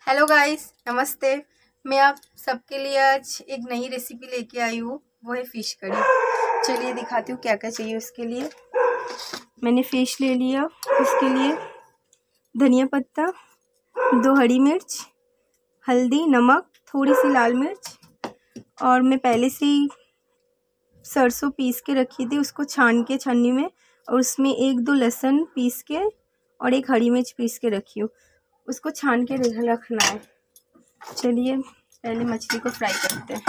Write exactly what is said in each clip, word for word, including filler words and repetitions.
Hello guys, नमस्ते। मैं आप सबके लिए आज एक नई रेसिपी लेके आई हूँ, वो है फ़िश करी। चलिए दिखाती हूँ क्या क्या चाहिए उसके लिए। मैंने फ़िश ले लिया। उसके लिए धनिया पत्ता, दो हरी मिर्च, हल्दी, नमक, थोड़ी सी लाल मिर्च, और मैं पहले से ही सरसों पीस के रखी थी, उसको छान के छन्नी में, और उसमें एक दो लहसुन पीस के और एक हरी मिर्च पीस के रखी हूँ। उसको छान के रखना है। चलिए पहले मछली को फ्राई करते हैं।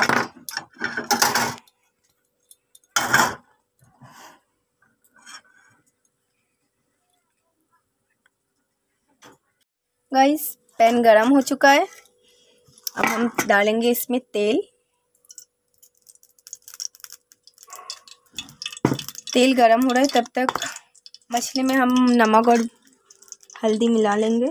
गाइस, पैन गरम हो चुका है। अब हम डालेंगे इसमें तेल। तेल गरम हो रहा है, तब तक मछली में हम नमक और हल्दी मिला लेंगे।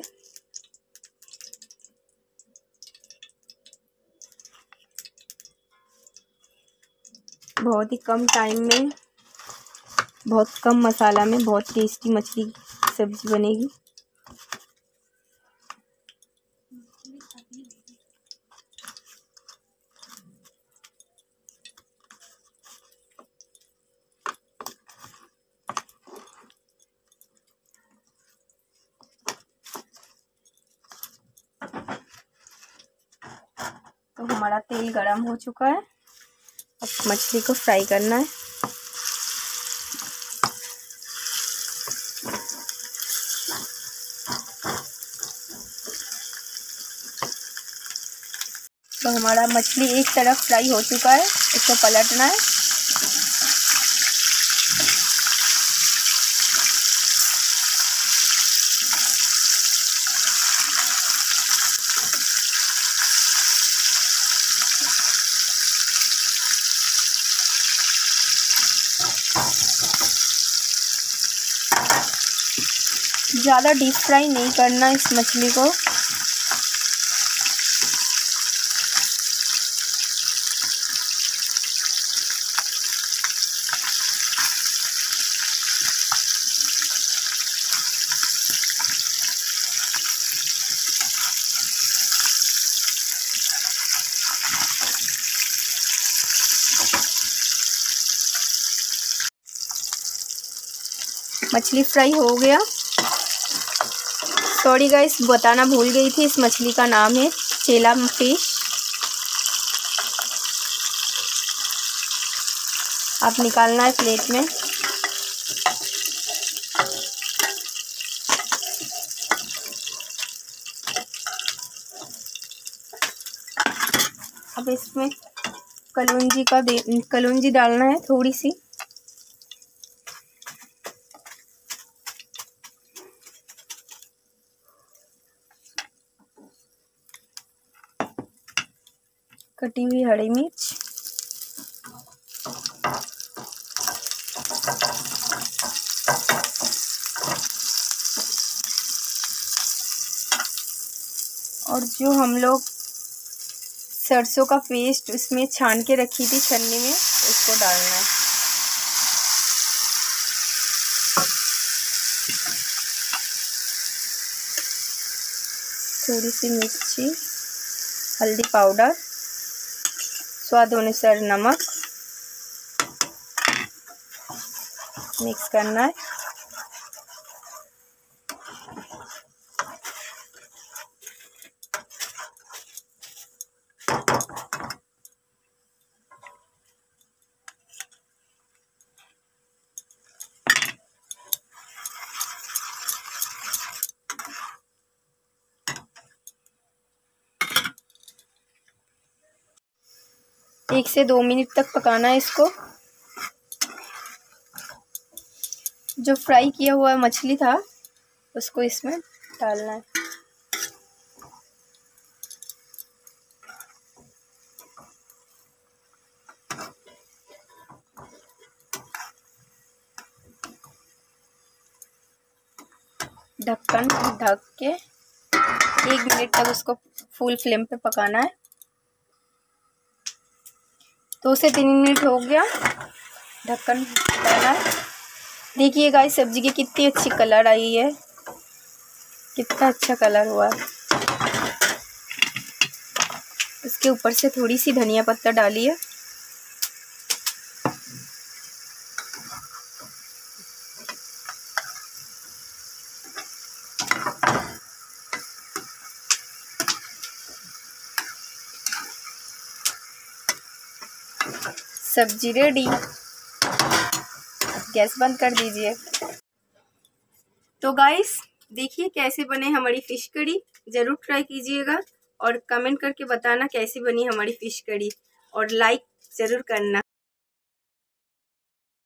बहुत ही कम टाइम में, बहुत कम मसाला में बहुत टेस्टी मछली की सब्ज़ी बनेगी। तो हमारा तेल गरम हो चुका है। अब मछली को फ्राई करना है। तो हमारा मछली एक तरफ फ्राई हो चुका है, इसको पलटना है। ज़्यादा डीप फ्राई नहीं करना इस मछली को। मछली फ्राई हो गया। सॉरी गाइस, बताना भूल गई थी, इस मछली का नाम है चेला फिश। आप निकालना है प्लेट में। अब इसमें कलौंजी का दे कलौंजी डालना है थोड़ी सी। कटी हुई हरी मिर्च, और जो हम लोग सरसों का पेस्ट उसमें छान के रखी थी छन्नी में, उसको डालना है। थोड़ी सी मिर्ची, हल्दी पाउडर, स्वाद अनुसार नमक, मिक्स करना है। एक से दो मिनट तक पकाना है इसको। जो फ्राई किया हुआ मछली था उसको इसमें डालना है। ढक्कन ढक के एक मिनट तक उसको फुल फ्लेम पे पकाना है। दो से तीन मिनट हो गया, ढक्कन हटाना है। देखिए गाइस, सब्जी की कितनी अच्छी कलर आई है, कितना अच्छा कलर हुआ है। इसके ऊपर से थोड़ी सी धनिया पत्ता डालिए। सब्जी रेडी, गैस बंद कर दीजिए। तो गाइस देखिए कैसे बने हमारी फ़िश कड़ी, ज़रूर ट्राई कीजिएगा और कमेंट करके बताना कैसी बनी हमारी फ़िश कड़ी, और लाइक ज़रूर करना।